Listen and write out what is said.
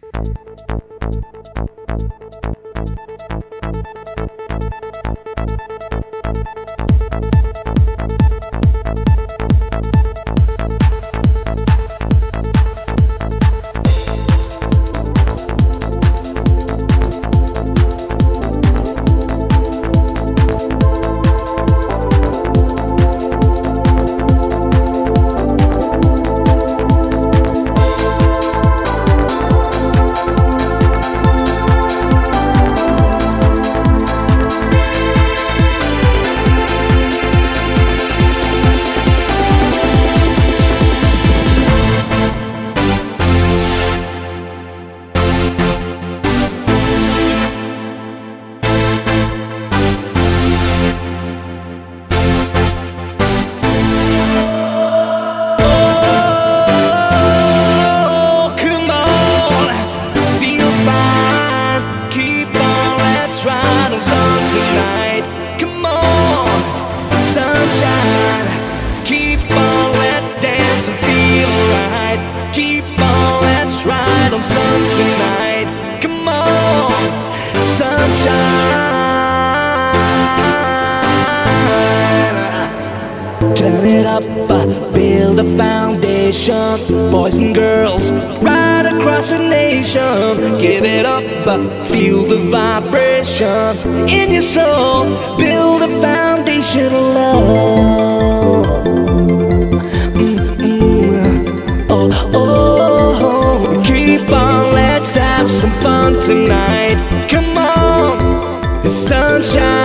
Turn it up, build a foundation. Boys and girls right across the nation. Give it up, feel the vibration in your soul. Build a foundation of love. Oh, oh, keep on, let's have some fun tonight. Come on, the sunshine.